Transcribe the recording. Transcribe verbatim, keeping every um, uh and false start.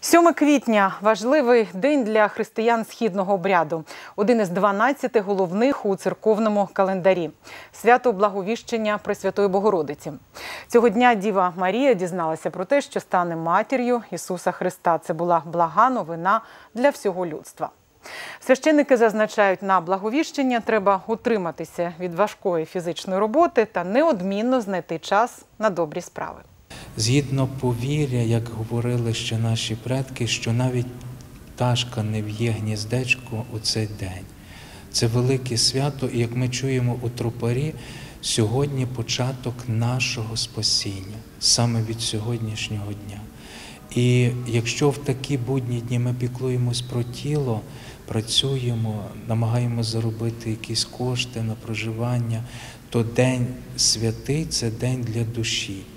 сьоме квітня – важливий день для християн східного обряду. Один із дванадцяти головних у церковному календарі – свято Благовіщення Пресвятої Богородиці. Цього дня Діва Марія дізналася про те, що стане матір'ю Ісуса Христа. Це була блага новина для всього людства. Священники зазначають, на Благовіщення треба утриматися від важкої фізичної роботи та неодмінно знайти час на добрі справи. Згідно повір'я, як говорили ще наші предки, що навіть пташка не в'є гніздечко у цей день. Це велике свято, і як ми чуємо у тропарі, сьогодні початок нашого спасіння, саме від сьогоднішнього дня. І якщо в такі будні дні ми піклуємось про тіло, працюємо, намагаємося заробити якісь кошти на проживання, то день святий – це день для душі.